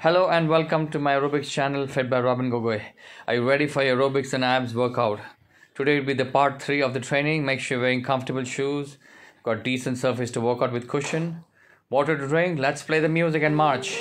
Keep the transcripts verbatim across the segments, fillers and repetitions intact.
Hello and welcome to my aerobics channel fed by Robin Gogoi. Are you ready for your aerobics and abs workout? Today will be the part three of the training. Make sure you're wearing comfortable shoes. Got decent surface to work out with cushion. Water to drink. Let's play the music and march.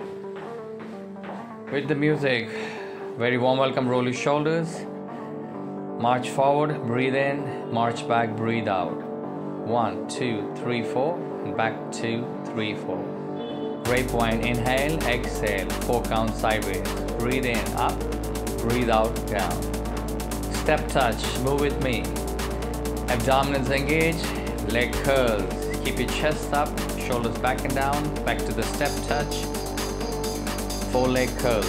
With the music. Very warm welcome. Roll your shoulders. March forward. Breathe in. March back. Breathe out. One, two, three, four. And back two, three, four. Grapevine, inhale, exhale, four count sideways. Breathe in, up, breathe out, down. Step touch, move with me. Abdominals engage, leg curls. Keep your chest up, shoulders back and down, back to the step touch. Four leg curls.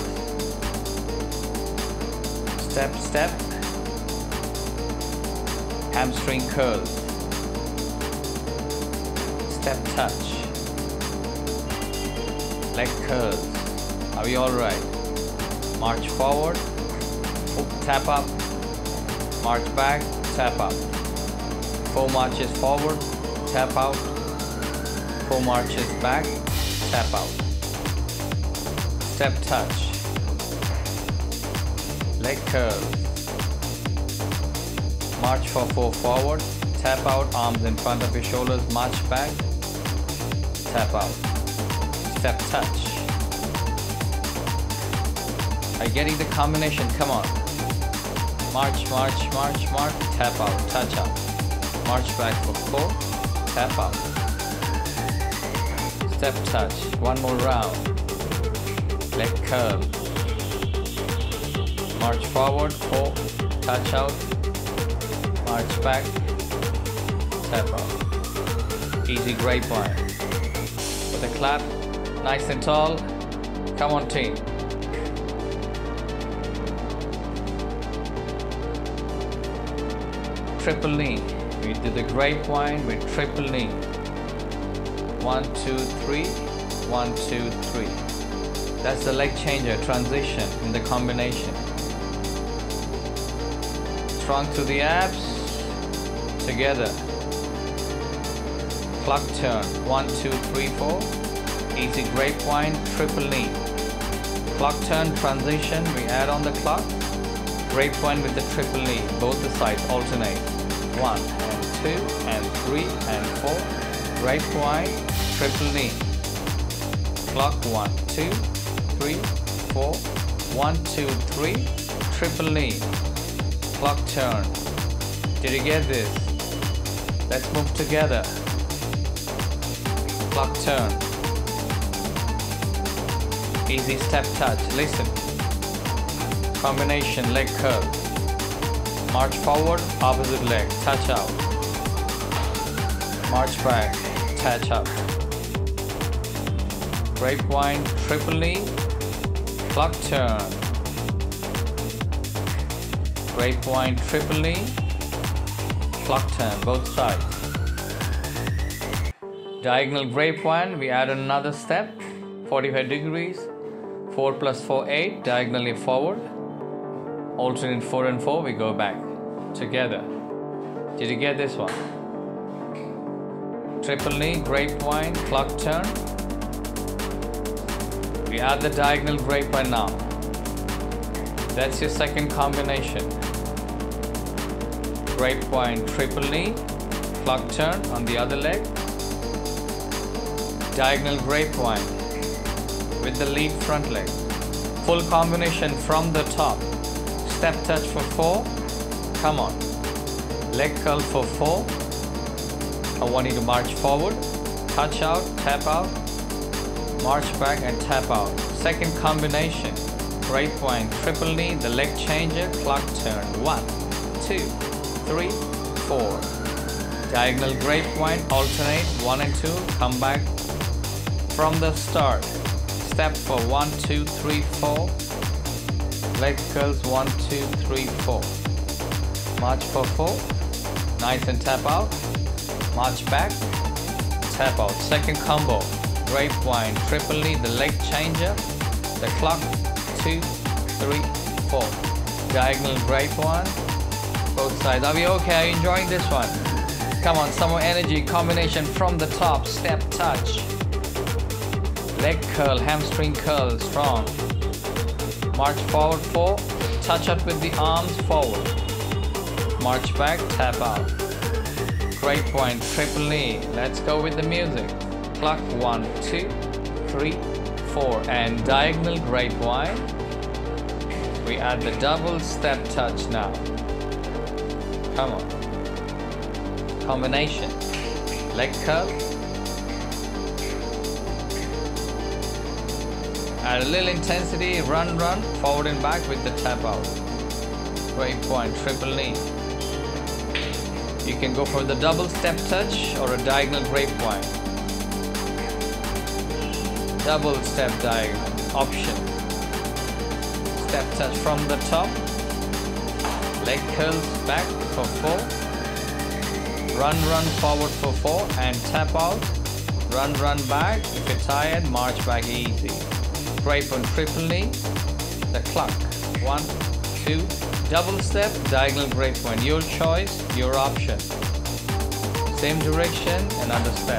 Step, step. Hamstring curls. Step touch. Leg curls. Are we all right? March forward, tap up, march back, tap up. Four marches forward, tap out. Four marches back, tap out. Step touch. Leg curls. March for four forward, tap out, arms in front of your shoulders, march back, tap out. Step touch. Are you getting the combination? Come on. March, march, march, march. Tap out, touch out. March back for four. Tap out. Step touch. One more round. Leg curl. March forward. Four. Touch out. March back. Tap out. Easy grapevine. With a clap. Nice and tall. Come on, team. Triple knee. We do the grapevine with triple knee. One, two, three. One, two, three. That's the leg changer transition in the combination. Strong through the abs. Together. Clock turn. One, two, three, four. Easy grapevine, triple knee. Clock turn transition, we add on the clock. Grapevine with the triple knee, both the sides alternate. One and two and three and four. Grapevine, triple knee. Clock one, two, three, four. One, two, three. Triple knee. Clock turn. Did you get this? Let's move together. Clock turn. Easy step touch. Listen. Combination leg curl. March forward, opposite leg. Touch out. March back. Touch out. Grapevine, triple knee. Clock turn. Grapevine, triple knee. Clock turn. Both sides. Diagonal grapevine. We add another step. forty-five degrees. four plus four, eight, diagonally forward. Alternate four and four, we go back. Together. Did you get this one? Triple knee, grapevine, clock turn. We add the diagonal grapevine now. That's your second combination. Grapevine, triple knee, clock turn on the other leg. Diagonal grapevine with the lead front leg. Full combination from the top. Step touch for four. Come on. Leg curl for four. I want you to march forward. Touch out, tap out. March back and tap out. Second combination. Grapevine, triple knee, the leg changer, clock turn. One, two, three, four. Diagonal grapevine, alternate, one and two. Come back from the start. Step for one, two, three, four. Leg curls, one, two, three, four. March for four. Nice and tap out. March back. Tap out. Second combo. Grapevine, triple knee, the leg changer. The clock, two, three, four. Diagonal grapevine. Both sides. Are we okay? Are you enjoying this one? Come on, some more energy. Combination from the top. Step touch. leg curl, hamstring curl, strong. March forward four, touch up with the arms forward. March back, tap out. Great point, triple knee. Let's go with the music. Clock, one, two, three, four, and diagonal great wide. We add the double step touch now. Come on. Combination. Leg curl. Add a little intensity, run, run, forward and back with the tap out. Great point, triple knee. You can go for the double step touch or a diagonal great point. Double step diagonal, option. Step touch from the top. Leg curls back for four. Run, run forward for four and tap out. Run, run back. If you're tired, march back easy. Great one, triple knee. The clock. One, two, double step, diagonal great point. Your choice, your option. Same direction, another step.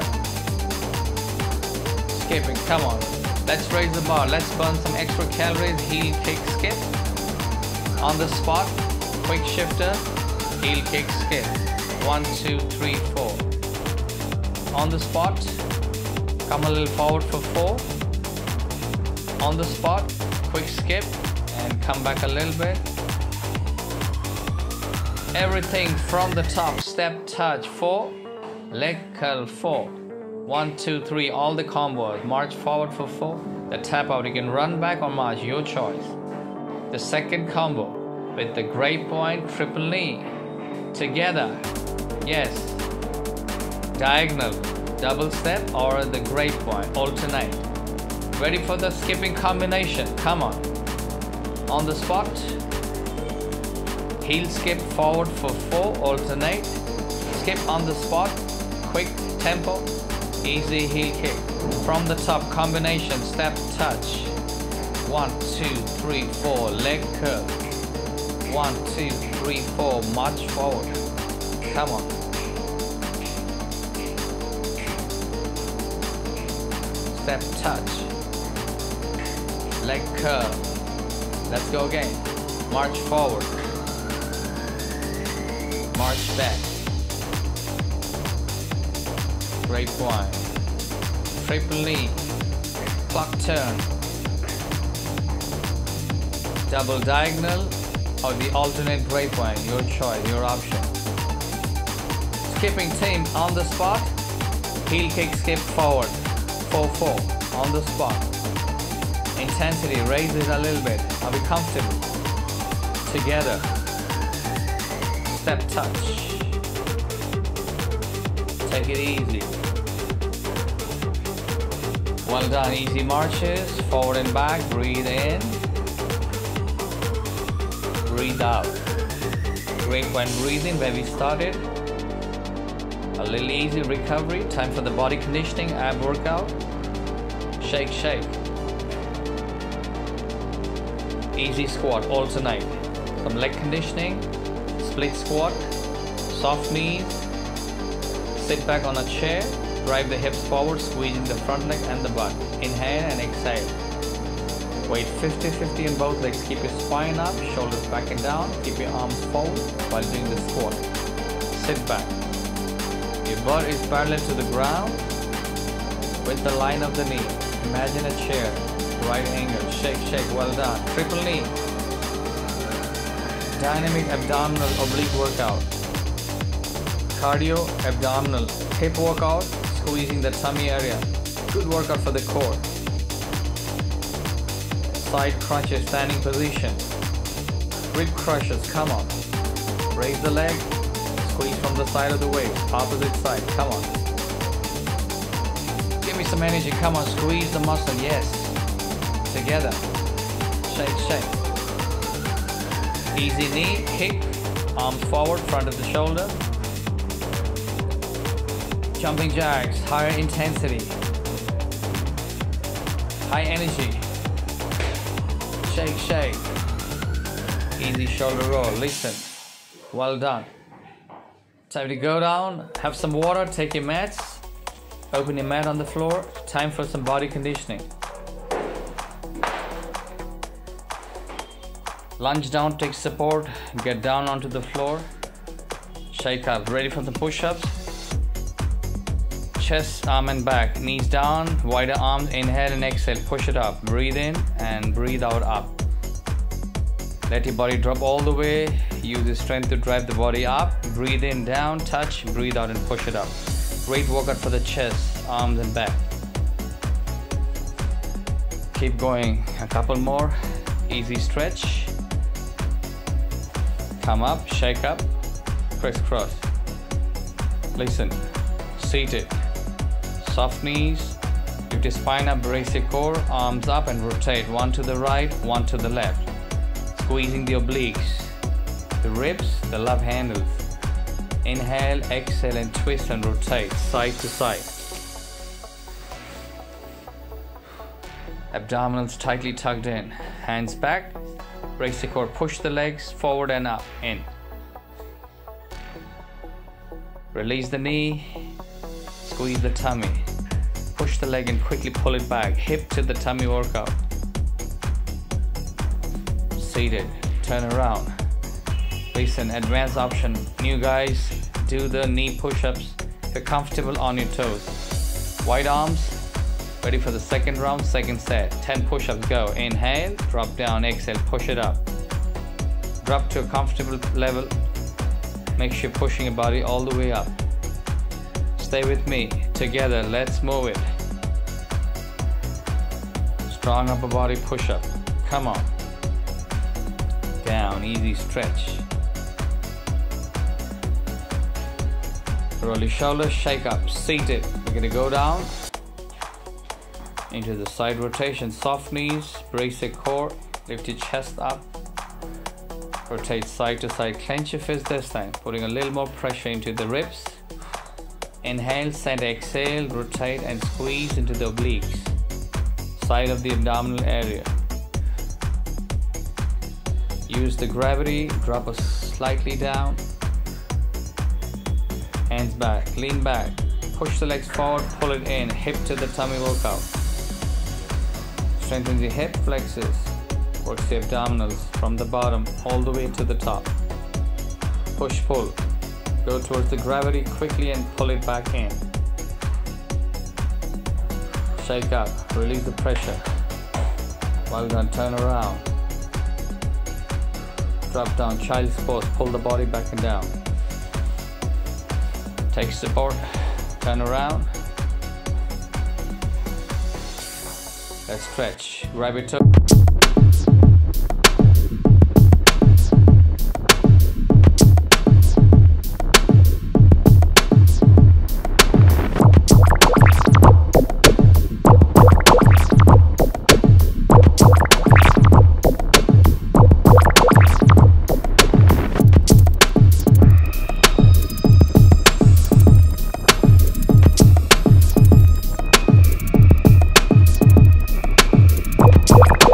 Skipping, come on. Let's raise the bar. Let's burn some extra calories. Heel kick, skip. On the spot, quick shifter, heel kick, skip. One, two, three, four. On the spot, come a little forward for four. On the spot, quick skip and come back a little bit. Everything from the top, step touch four, leg curl four. One, two, three, all the combos. March forward for four. The tap out, you can run back or march, your choice. The second combo with the great point, triple knee. Together, yes. Diagonal, double step or the great point, alternate. Ready for the skipping combination, come on. On the spot, heel skip forward for four, alternate. Skip on the spot, quick tempo, easy heel kick. From the top, combination, step touch. One, two, three, four, leg curl. One, two, three, four, march forward. Come on. Step touch. Leg curl. Let's go again. March forward. March back. Great point. Triple knee. Clock turn. Double diagonal or the alternate great point. Your choice, your option. Skipping team on the spot. Heel kick, skip forward. four four on the spot. Intensity, raise it a little bit. Are we comfortable? Together. Step touch. Take it easy. Well done. Easy marches. Forward and back. Breathe in. Breathe out. Great when breathing where we started. A little easy recovery. Time for the body conditioning, ab workout. Shake, shake. Easy squat, alternate. Some leg conditioning. Split squat. Soft knees. Sit back on a chair. Drive the hips forward, squeezing the front leg and the butt. Inhale and exhale. Weight fifty fifty in both legs. Keep your spine up, shoulders back and down. Keep your arms forward while doing the squat. Sit back. Your butt is parallel to the ground with the line of the knee. Imagine a chair, right angle, shake, shake, well done. Triple knee. Dynamic abdominal oblique workout. Cardio abdominal hip workout, squeezing the tummy area. Good workout for the core. Side crunches, standing position. Rib crushes, come on. Raise the leg. Squeeze from the side of the waist, opposite side, come on. Give me some energy, come on, squeeze the muscle, yes. Together, shake, shake. Easy knee, kick, arms forward, front of the shoulder. Jumping jacks, higher intensity. High energy. Shake, shake. Easy shoulder roll, listen. Well done. Time to go down, have some water, take your mats, open your mat on the floor. Time for some body conditioning. Lunge down, take support, get down onto the floor. Shake up, ready for the push-ups. Chest, arm and back, knees down, wider arms, inhale and exhale, push it up. Breathe in and breathe out up. Let your body drop all the way. Use the strength to drive the body up. Breathe in, down, touch, breathe out and push it up. Great workout for the chest, arms and back. Keep going, a couple more. Easy stretch. Come up, shake up, crisscross. Listen, seated. Soft knees, lift your spine up, brace your core, arms up and rotate. One to the right, one to the left. Squeezing the obliques, the ribs, the love handles. Inhale, exhale and twist and rotate side to side. Abdominals tightly tucked in. Hands back, brace your core, push the legs forward and up, in. Release the knee, squeeze the tummy. Push the leg and quickly pull it back. Hip to the tummy workout. Seated, turn around. Listen, advanced option. New guys, do the knee push-ups. If you're comfortable on your toes. Wide arms, ready for the second round, second set. ten push-ups, go. Inhale, drop down, exhale, push it up. Drop to a comfortable level. Make sure you're pushing your body all the way up. Stay with me. Together, let's move it. Strong upper body push-up. Come on. Down, easy stretch. Roll your shoulders, shake up. Seated. We're gonna go down into the side rotation. Soft knees, brace your core, lift your chest up. Rotate side to side. Clench your fist this time, putting a little more pressure into the ribs. Inhale, send, exhale, rotate and squeeze into the obliques, side of the abdominal area. Use the gravity, drop us slightly down. Hands back, lean back, push the legs forward, pull it in, hip to the tummy workout. Strengthen the hip flexors, works the abdominals from the bottom all the way to the top. Push, pull. Go towards the gravity quickly and pull it back in. Shake up, release the pressure. Well done, turn around. Drop down, child's pose, pull the body back and down. Take support, turn around. Let's stretch, grab your toe. You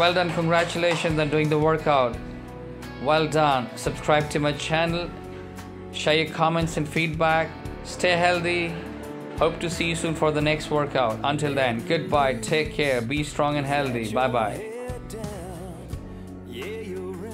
well done. Congratulations on doing the workout. Well done. Subscribe to my channel. Share your comments and feedback. Stay healthy. Hope to see you soon for the next workout. Until then, goodbye. Take care. Be strong and healthy. Bye bye.